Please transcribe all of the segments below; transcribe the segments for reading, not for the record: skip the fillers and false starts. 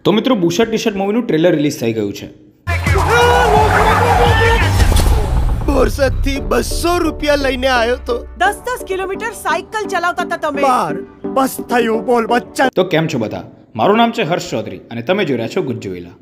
તો મિત્રો bush shirt T shirt મૂવીનું ટ્રેલર રિલીઝ થઈ ગયું છે। બોરસદ થી 200 રૂપિયા લઈને આવ્યો તો 10 કિલોમીટર સાયકલ ચલાવતા હતા તમે। બાર બસ થયું બોલ બચ્ચા। તો કેમ છો બધા? મારું નામ છે હર્ષ ચૌધરી અને તમે જોઈ રહ્યા છો ગુજ્જુવેલા।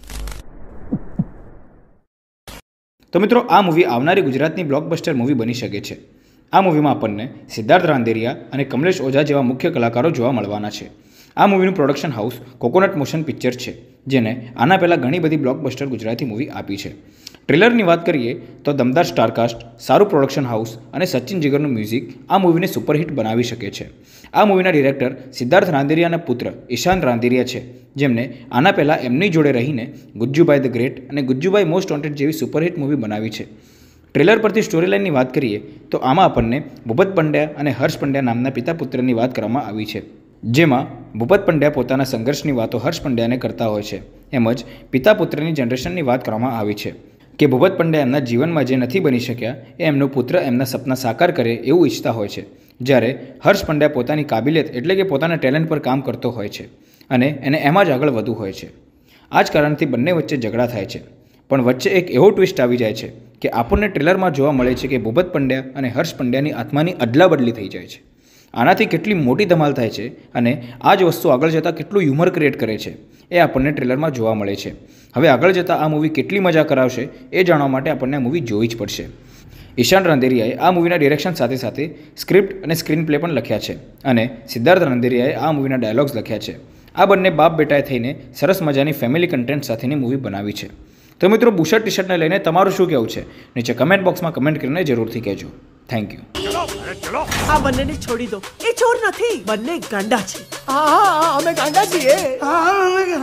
તો મિત્રો આ મૂવી આવનારી ગુજરાતની બ્લોકબસ્ટર મૂવી બની શકે છે। આ મૂવીમાં આપણને સિદ્ધાર્થ રાંદેરિયા અને કમલેશ ઓઝા જેવા મુખ્ય કલાકારો જોવા મળવાના છે। આ મૂવીનું production house coconut motion picture છે, જેને આના પહેલાં ઘણી બધી બ્લોકબસ્ટર ગુજરાતી મૂવી આપી છે। ટ્રેલરની વાત કરીએ તો દમદાર સ્ટારકાસ્ટ, સારું પ્રોડક્શન હાઉસ અને સચિન જીગરનું મ્યુઝિક આ મૂવીને સુપરહિટ બનાવી શકે છે। આ મૂવીના ડિરેક્ટર સિદ્ધાર્થ રાંદેરિયાના પુત્ર ઈશાન રાંદેરિયા છે, જેમને આના પહેલાં એમની જોડે રહીને ગુજ્જુભાઈ ધ ગ્રેટ અને ગુજ્જુભાઈ મોસ્ટ વોન્ટેડ જેવી સુપરહિટ મૂવી બનાવી છે। ટ્રેલર પરથી સ્ટોરી લાઇનની વાત કરીએ તો આમાં આપણને ભૂપત પંડ્યા અને હર્ષ પંડ્યા નામના પિતા પુત્રની વાત કરવામાં આવી છે, જેમાં ભૂપત પંડ્યા પોતાના સંઘર્ષની વાતો હર્ષ પંડ્યાને કરતા હોય છે। એમ જ પિતા પુત્રની જનરેશનની વાત કરવામાં આવી છે કે ભૂપત પંડ્યા એમના જીવનમાં જે નથી બની શક્યા એ એમનો પુત્ર એમના સપના સાકાર કરે એવું ઈચ્છતા હોય છે, જ્યારે હર્ષ પંડ્યા પોતાની કાબિલિયત એટલે કે પોતાના ટેલેન્ટ પર કામ કરતો હોય છે અને એને એમાં જ આગળ વધવું હોય છે। આ જ કારણથી બંને વચ્ચે ઝઘડા થાય છે, પણ વચ્ચે એક એવો ટ્વિસ્ટ આવી જાય છે કે આપણને ટ્રેલરમાં જોવા મળે છે કે ભૂપત પંડ્યા અને હર્ષ પંડ્યાની આત્માની અદલા બદલી થઈ જાય છે। આનાથી કેટલી મોટી ધમાલ થાય છે અને આ જ વસ્તુ આગળ જતાં કેટલું હ્યુમર ક્રિએટ કરે છે એ આપણને ટ્રેલરમાં જોવા મળે છે। હવે આગળ જતાં આ મૂવી કેટલી મજા કરાવશે એ જાણવા માટે આપણને આ મૂવી જોવી જ પડશે। ઈશાન રાંદેરિયાએ આ મૂવીના ડિરેક્શન સાથે સાથે સ્ક્રિપ્ટ અને સ્ક્રીન પ્લે પણ લખ્યા છે અને સિદ્ધાર્થ રાંદેરિયાએ આ મૂવીના ડાયલોગ્સ લખ્યા છે। આ બંને બાપ બેટાએ થઈને સરસ મજાની ફેમિલી કન્ટેન્ટ સાથેની મૂવી બનાવી છે। તો મિત્રો બુશર્ટ ટી શર્ટને લઈને તમારું શું કહેવું છે? નીચે કમેન્ટ બોક્સમાં કમેન્ટ કરીને જરૂરથી કહેજો। Thank you. આ બંનેને છોડી દો, એ ચોર નથી, બંને ગાંડા છે। હા અમે ગાંડા છીએ।